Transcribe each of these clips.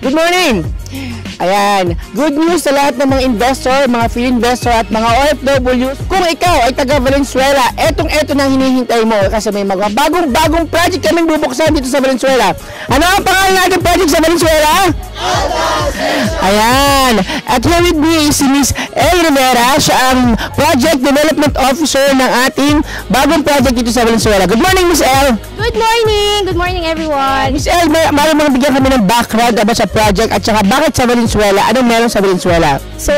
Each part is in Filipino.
Good morning! Ayan, good news sa lahat ng mga investor, mga free investor at mga OFWs. Kung ikaw ay taga Valenzuela, eto na ang hinihintay mo kasi may mga bagong project kaming bubuksan dito sa Valenzuela. Ano ang pangalan natin project sa Valenzuela? Ayan, at here with me is si Miss El Rivera, siya ang Project Development Officer ng ating bagong project dito sa Valenzuela. Good morning, Miss El! Good morning! Good morning, everyone! Miss El, maaari mga bigyan kami ng background about sa project at saka bakit sa Valenzuela? Anong meron sa Valenzuela? So,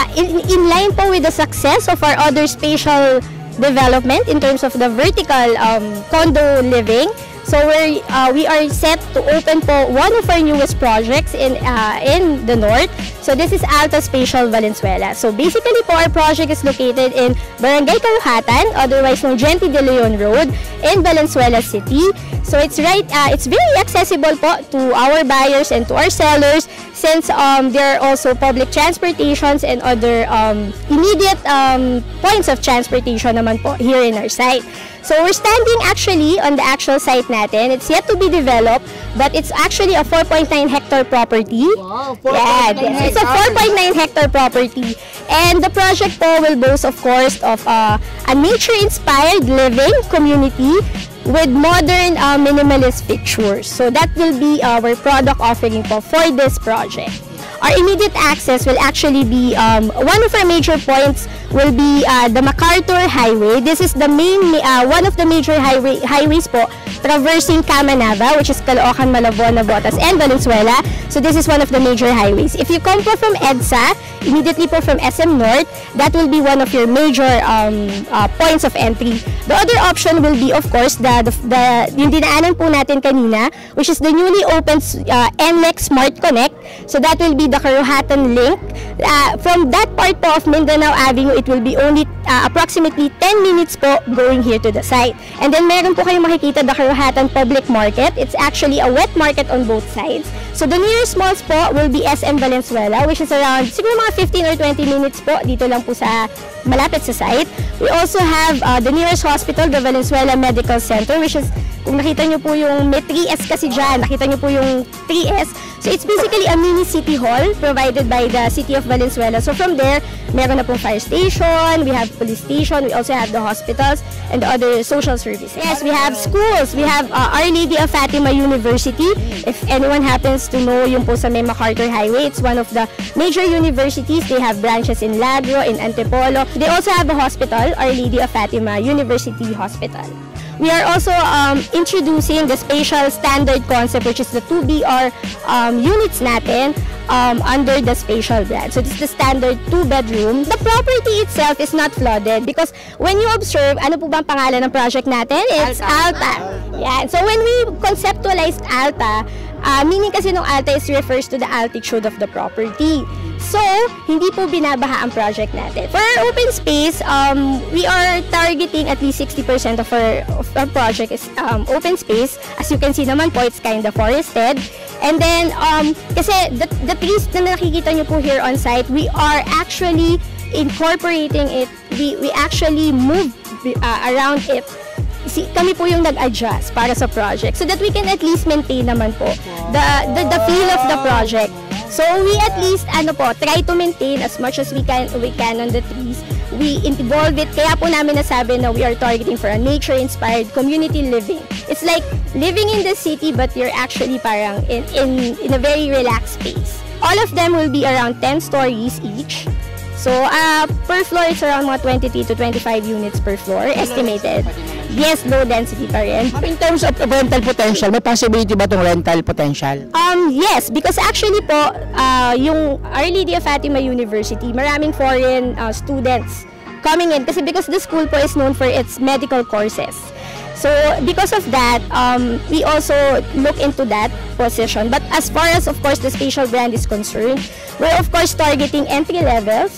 in line po with the success of our other spatial development in terms of the vertical condo living, so we are set to open po one of our newest projects in the north. So this is Alta Spatial Valenzuela. So basically po our project is located in Barangay Karuhatan, otherwise known Gente de Leon Road in Valenzuela City. So it's very accessible po to our buyers and to our sellers since there are also public transportations and other immediate points of transportation naman po here in our site. So we're standing actually on the actual site natin. It's yet to be developed, but it's actually a 4.9 hectare property. Wow, 4.9 It's a 4.9 hectare property. And the project po will boast, of course, of a nature-inspired living community with modern minimalist features. So that will be our product offering po for this project. Our immediate access will actually be, one of our major points will be the MacArthur Highway. This is the main, one of the major highways po traversing Camanava, which is Caloocan, Malabon, Navotas, and Valenzuela. So this is one of the major highways. If you come po from EDSA, immediately po from SM North, that will be one of your major points of entry. The other option will be, of course, yung dinaanan po natin kanina, which is the newly opened NLEX Smart Connect. So that will be the Karuhatan link. From that part po of Mindanao Avenue, it will be only approximately 10 minutes po going here to the site. And then meron po kayong makikita the Karuhatan Public Market. It's actually a wet market on both sides. So the nearest malls po will be SM Valenzuela, which is around siguro mga 15 or 20 minutes po dito lang po sa malapit sa site. We also have the nearest hospital, the Valenzuela Medical Center, which is, kung nakita nyo po yung may 3S kasi dyan, nakita nyo po yung 3S. So it's basically a mini city hall provided by the City of Valenzuela. So from there, meron na pong fire station, we have police station, we also have the hospitals and the other social services. Yes, we have schools. We have Our Lady of Fatima University. If anyone happens to know yung po sa may MacArthur Highway, it's one of the major universities. They have branches in Lagro, in Antipolo. They also have a hospital, Our Lady of Fatima University Hospital. We are also introducing the spatial standard concept, which is the 2BR units natin under the spatial brand. So this is the standard 2-bedroom. The property itself is not flooded because when you observe, ano po bang pangalan ng project natin? It's Alta. Yeah. So when we conceptualized Alta, meaning kasi nung Alta is refers to the altitude of the property. So, hindi po binabaha ang project natin. For our open space, we are targeting at least 60% of our project is open space. As you can see naman po, it's kind of forested. And then, kasi the trees na nakikita nyo po here on site, we are actually incorporating it. We actually move around it. Kami po yung nag-adjust para sa project so that we can at least maintain naman po the feel of the project. So we at least try to maintain as much as we can on the trees. We involve it, kaya po namin nasabi na we are targeting for a nature-inspired community living. It's like living in the city but you're actually parang in a very relaxed space. All of them will be around 10 stories each. So per floor it's around mga 23 to 25 units per floor estimated. Yes, low density pa rin. In terms of rental potential, may possibility ba itong rental potential? Yes, because actually po, yung Our Lady of Fatima University, maraming foreign students coming in because the school po is known for its medical courses. So because of that, we also look into that position. But as far as, of course, the spatial brand is concerned, we're of course targeting entry levels,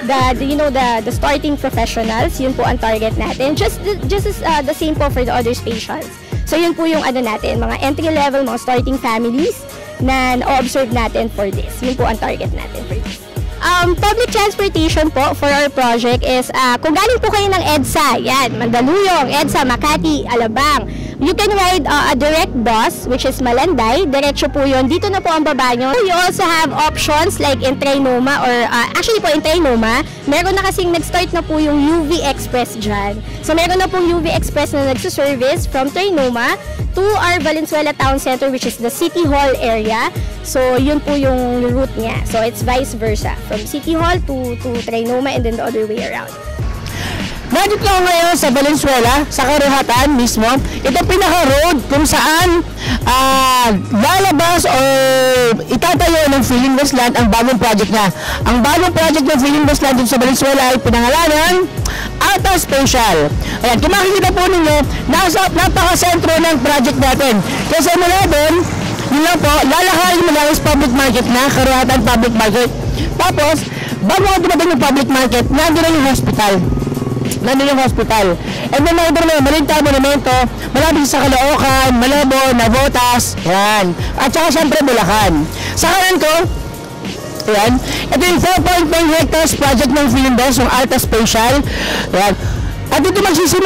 the starting professionals. Yun po ang target natin. Just as the same po for the other spatials. So yun po yung natin, mga entry level, mga starting families na na-observe natin for this. Yun po ang target natin for this. Public transportation po for our project is kung galing po kayo ng EDSA, yan, Mandaluyong, EDSA, Makati, Alabang, You can ride a direct bus, which is Malanday. Diretso po yun. Dito na po ang baba nyo. You also have options like in Trinoma or actually po in Trinoma, meron na kasing nag-start na po yung UV Express dyan. So meron na pong UV Express na nagsuservice from Trinoma to our Valenzuela Town Center, which is the City Hall area. So yun po yung route niya. So it's vice versa. From City Hall to Trinoma and then the other way around. Nandito ako ngayon sa Valenzuela, sa Karuhatan mismo. Ito pinaka-road kung saan lalabas o itatayo ng Philippine Westland ang bagong project niya. Ang bagong project ng Philippine Westland dito sa Valenzuela ay pinangalanan Alta Special. Ayan, kung makikita po ninyo, napaka-sentro ng project natin. Kasi mula doon, yun lang po, lalakayin mo lang is public market na, Karuhatan Public Market. Tapos, bago ka dumating yung public market, nandun na yung hospital. Nandun yung hospital. And then nandun na yung Malinta Monumento, malapit sa Caloocan, Malabon, Navotas, yan. At saka siyempre Bulacan. Sa kanan ko, yan, ito yung 4.9 hectares project ng Philinvest, yung Alta Special. Yan. At dito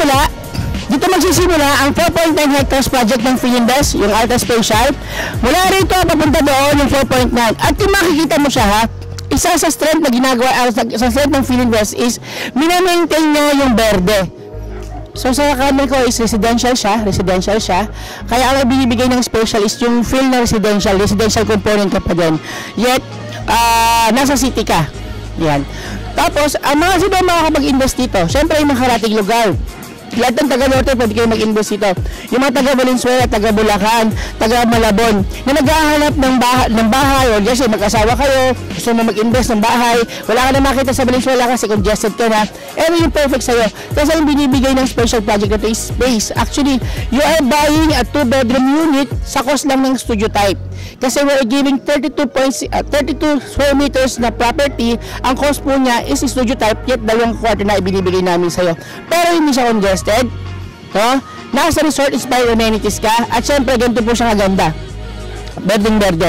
magsisimula ang 4.9 hectares project ng Philinvest, yung Alta Special. Mula rito, papunta doon yung 4.9. At kung makikita mo siya ha, isa sa strength na ginagawa sa strength ng Philinvest is minamaintain niya yung berde. So sa kanan ko is residential siya. Kaya ang binibigay ng special is yung feel na residential component ka pa din. Yet, nasa city ka. Yan. Tapos, ang mga sino makakapag-invest dito? Siyempre yung mga karating lugar. Lahat ng taga-Norte pwede kayo mag-invest dito. Yung mga taga-Valenzuela, taga-Bulacan, taga-Malabon na naghahanap ng bahay o kasi mag-asawa kayo, gusto mo mag-invest ng bahay, wala ka na makita sa Valenzuela kasi congested ka na, yung perfect sa'yo. Kasi yung binibigay ng special project na ito is space. Actually, you are buying a 2-bedroom unit sa cost lang ng studio type. Kasi we're giving 32 square meters na property. Ang cost po niya is studio type, yet 2 quarter na ibinibigay namin sa'yo. Pero hindi siya congested. No? Nasa resort inspired amenities ka. At syempre, ganito po siya kaganda. Berdeng berde.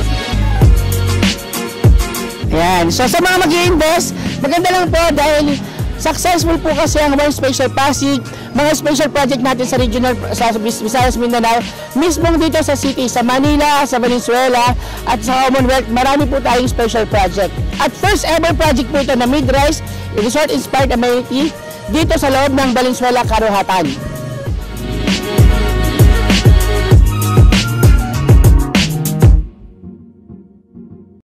Ayan. So sa mga mag-i-invest, maganda lang po dahil successful po kasi ang One Special Pasig, mga special project natin sa regional, sa Visayas, Mindanao, mismong dito sa city, sa Manila, sa Valenzuela, at sa Commonwealth, marami po tayong special project. At first ever project po ito na mid-rise, resort-inspired amenity, dito sa loob ng Valenzuela, Karuhatan.